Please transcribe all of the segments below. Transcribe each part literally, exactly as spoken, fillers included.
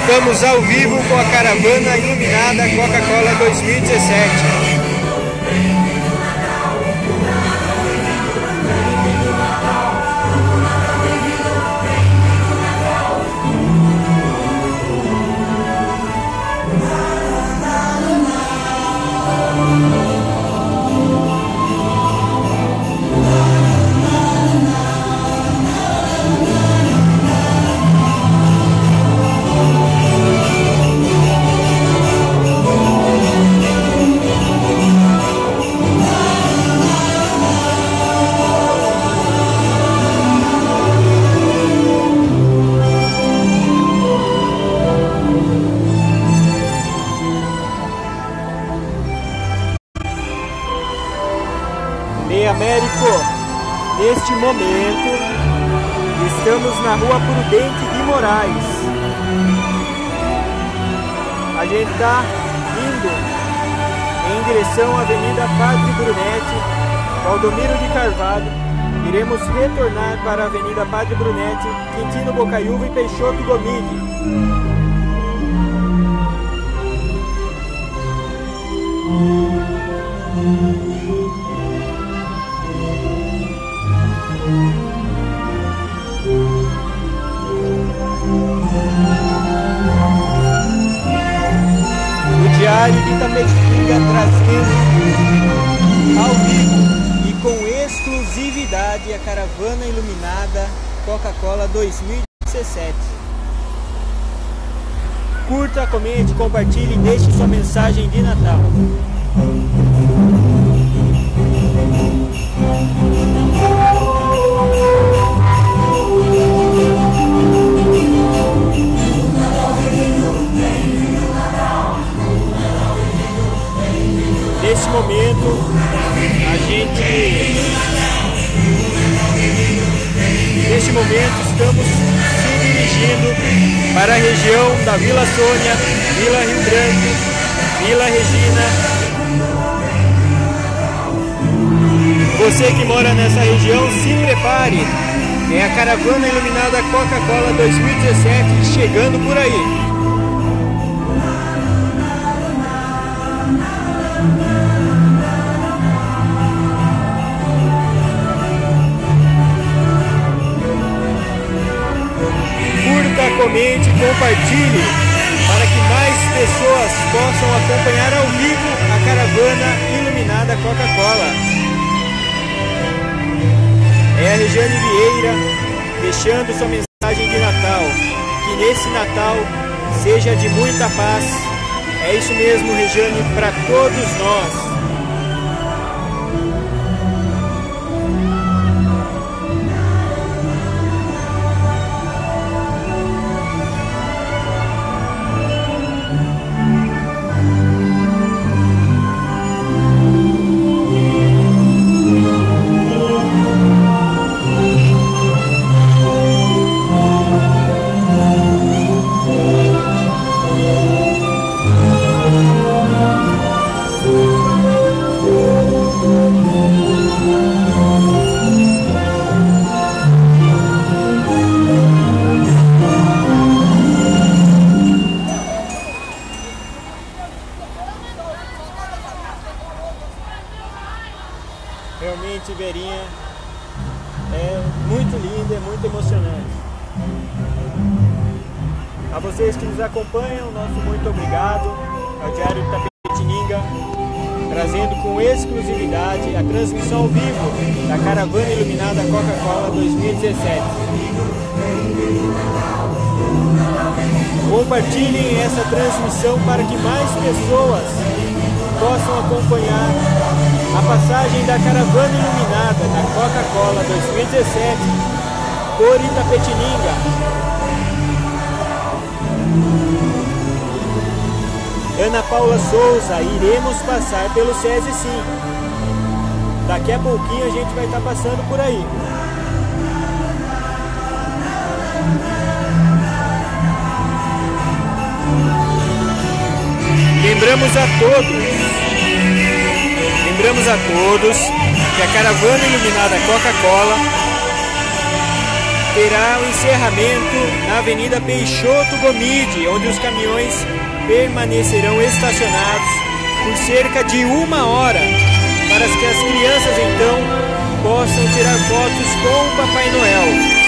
voltamos ao vivo com a caravana iluminada Coca-Cola dois mil e dezessete. Américo, neste momento estamos na rua Prudente de Moraes. A gente está indo em direção à Avenida Padre Brunetti, Valdomiro de Carvalho. Iremos retornar para a Avenida Padre Brunetti, Quintino Bocaiúva e Peixoto Gomide. Diário de Itapetininga trazendo ao vivo e com exclusividade a caravana iluminada Coca-Cola dois mil e dezessete. Curta, comente, compartilhe e deixe sua mensagem de Natal. Nesse momento, a gente, neste momento, estamos se dirigindo para a região da Vila Sônia, Vila Rio Grande, Vila Regina. Você que mora nessa região, se prepare. É a caravana iluminada Coca-Cola dois mil e dezessete chegando por aí. Comente, compartilhe para que mais pessoas possam acompanhar ao vivo a caravana iluminada Coca-Cola. É a Regiane Vieira deixando sua mensagem de Natal. Que nesse Natal seja de muita paz. É isso mesmo, Regiane, para todos nós. Realmente, Verinha, é muito linda, é muito emocionante. A vocês que nos acompanham, nosso muito obrigado. Ao Diário de Itapetininga, trazendo com exclusividade a transmissão ao vivo da caravana iluminada Coca-Cola dois mil e dezessete. Compartilhem essa transmissão para que mais pessoas possam acompanhar a passagem da caravana iluminada da Coca-Cola dois mil e dezessete por Itapetininga. Ana Paula Souza, iremos passar pelo SESI sim. Daqui a pouquinho a gente vai estar passando por aí. Lembramos a todos, lembramos a todos que a caravana iluminada Coca-Cola terá o encerramento na Avenida Peixoto Gomide, onde os caminhões permanecerão estacionados por cerca de uma hora, para que as crianças então possam tirar fotos com o Papai Noel.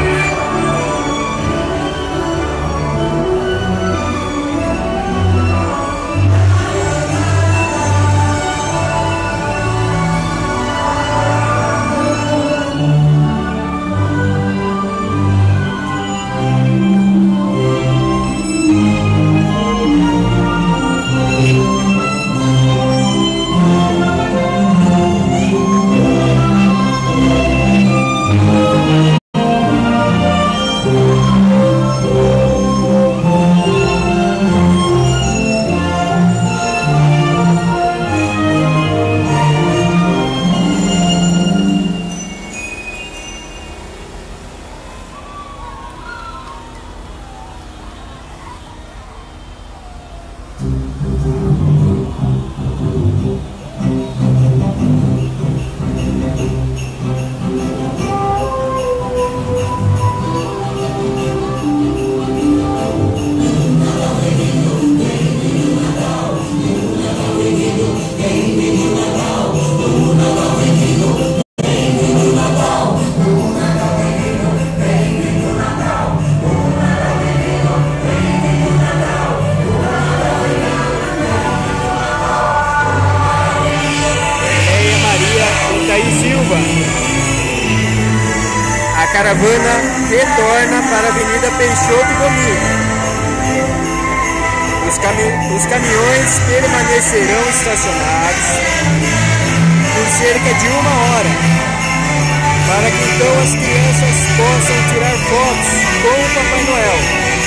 A caravana retorna para a Avenida Peixoto Gomide. Os, cami os caminhões permanecerão estacionados por cerca de uma hora, para que então as crianças possam tirar fotos com o Papai Noel.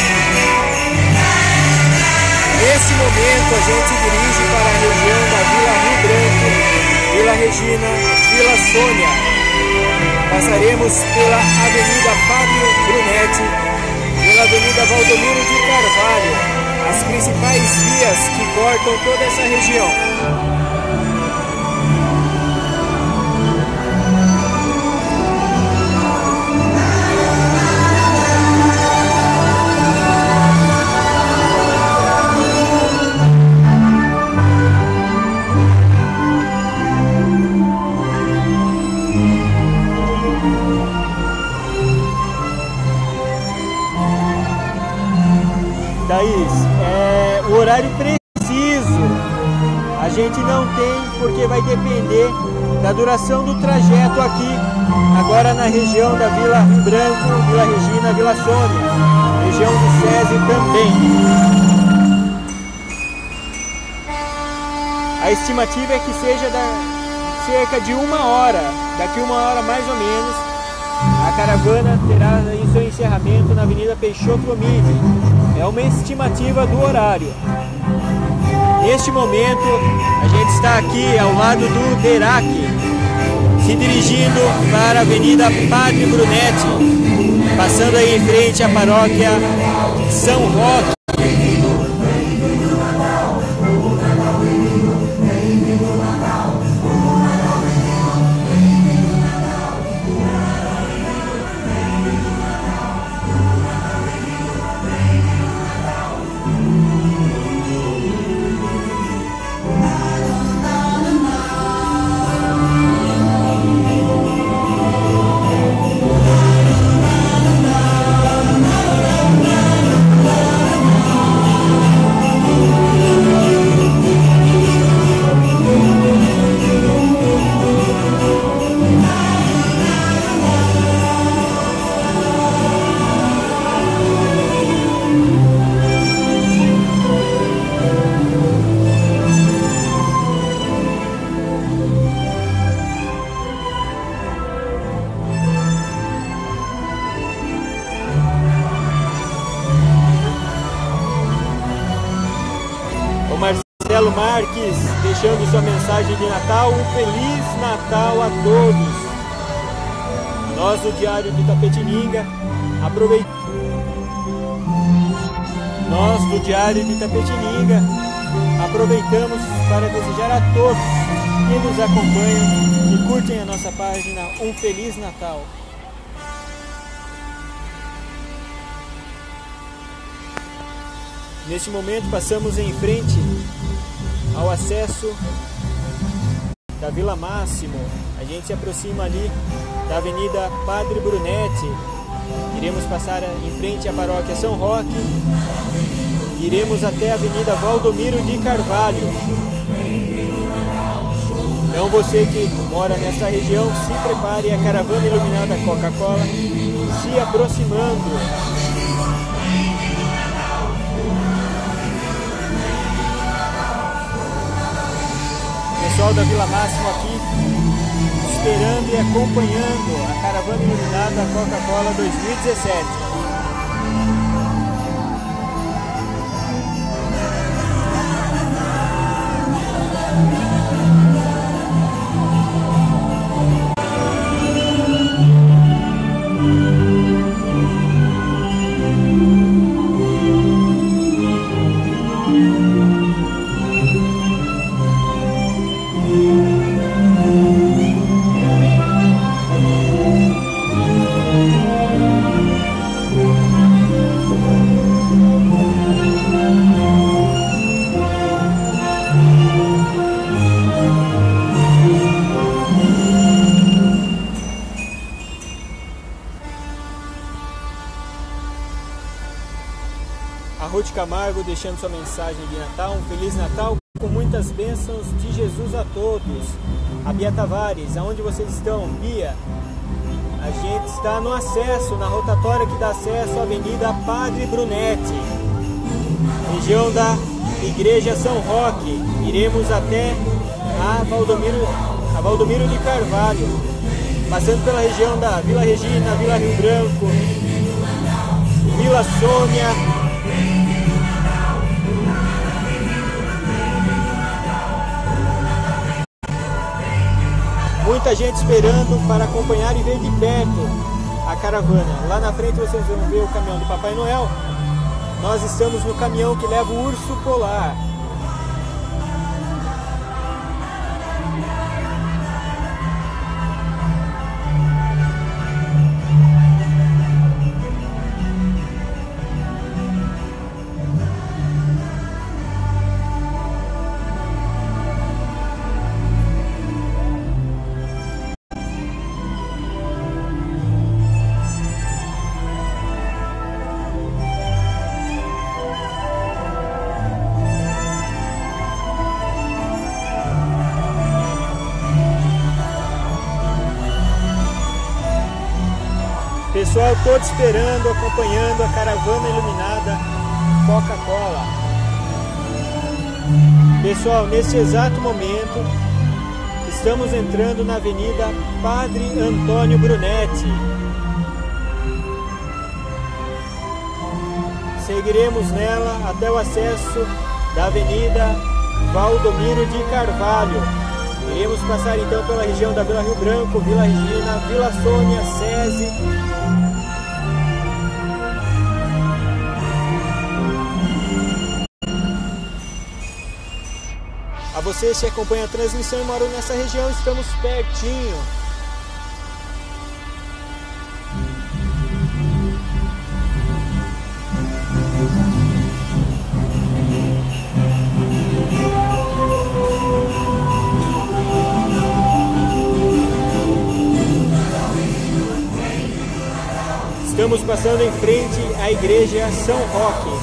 Nesse momento a gente dirige para a região da Vila Rio Branco, Vila Regina, Vila Sônia. Passaremos pela Avenida Padre Brunetti, pela Avenida Valdomiro de Carvalho, as principais vias que cortam toda essa região. Thaís, é, o horário preciso a gente não tem, porque vai depender da duração do trajeto aqui, agora na região da Vila Rio Branco, Vila Regina, Vila Sônia, região do SESI também. A estimativa é que seja da, cerca de uma hora, daqui uma hora mais ou menos, a caravana terá em seu encerramento na Avenida Peixoto Gomide. É uma estimativa do horário. Neste momento, a gente está aqui ao lado do Derac, se dirigindo para a Avenida Padre Brunetti, passando aí em frente à paróquia São Roque. Marcelo Marques deixando sua mensagem de Natal. Um Feliz Natal a todos. Nós do Diário de Itapetininga aproveitamos Nós do Diário de Itapetininga aproveitamos para desejar a todos que nos acompanham e curtem a nossa página um Feliz Natal. Neste momento passamos em frente ao acesso da Vila Máximo. A gente se aproxima ali da Avenida Padre Brunetti. Iremos passar em frente à Paróquia São Roque. Iremos até a Avenida Valdomiro de Carvalho. Então você que mora nesta região, se prepare, a caravana iluminada Coca-Cola se aproximando. Pessoal da Vila Máximo aqui, esperando e acompanhando a caravana iluminada Coca-Cola dois mil e dezessete. Ruth Camargo deixando sua mensagem de Natal, um Feliz Natal com muitas bênçãos de Jesus a todos. A Bia Tavares, aonde vocês estão? Bia, a gente está no acesso, na rotatória que dá acesso à Avenida Padre Brunetti, região da Igreja São Roque. Iremos até a Valdomiro, a Valdomiro de Carvalho, passando pela região da Vila Regina, Vila Rio Branco, Vila Sônia. Muita gente esperando para acompanhar e ver de perto a caravana. Lá na frente vocês vão ver o caminhão do Papai Noel. Nós estamos no caminhão que leva o urso polar. Pessoal todo esperando, acompanhando a caravana iluminada Coca-Cola. Pessoal, neste exato momento, estamos entrando na Avenida Padre Antônio Brunetti. Seguiremos nela até o acesso da Avenida Valdomiro de Carvalho. Iremos passar então pela região da Vila Rio Branco, Vila Regina, Vila Sônia, SESI. A vocês que acompanham a transmissão e moram nessa região, estamos pertinho. Estamos passando em frente à Igreja São Roque.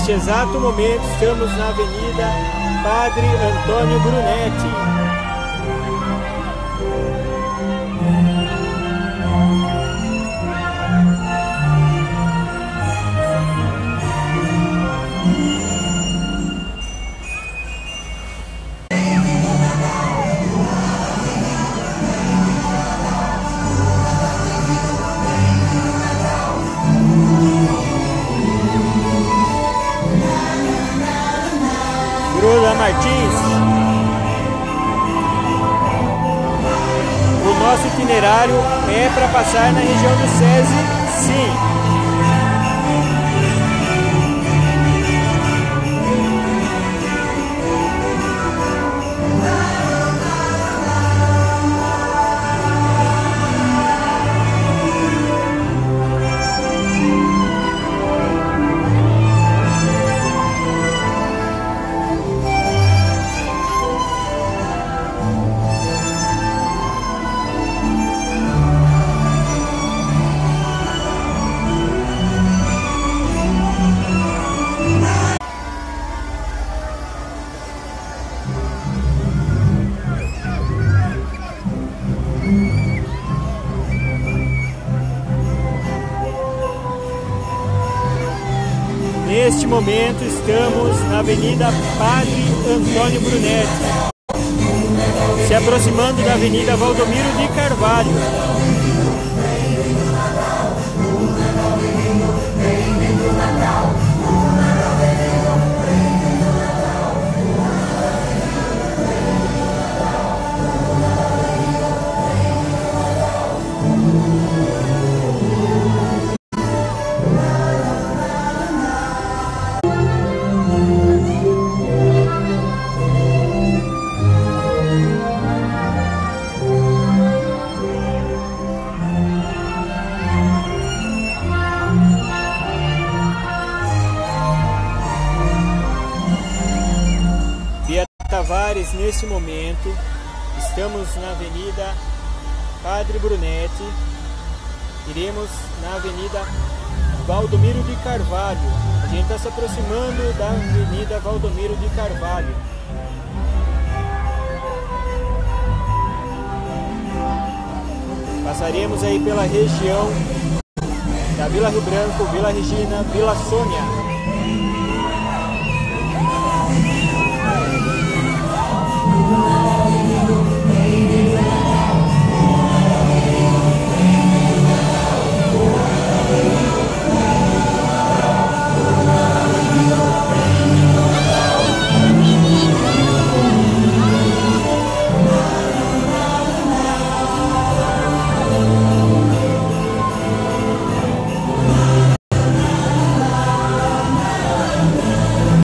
Neste exato momento estamos na Avenida Padre Antônio Brunetti. Rosa Martins, o nosso itinerário é para passar na região do SESI, sim. Neste momento estamos na Avenida Padre Antônio Brunetti, se aproximando da Avenida Valdomiro de Carvalho. Tavares, nesse momento, estamos na Avenida Padre Brunetti, iremos na Avenida Valdomiro de Carvalho. A gente está se aproximando da Avenida Valdomiro de Carvalho. Passaremos aí pela região da Vila Rio Branco, Vila Regina, Vila Sônia.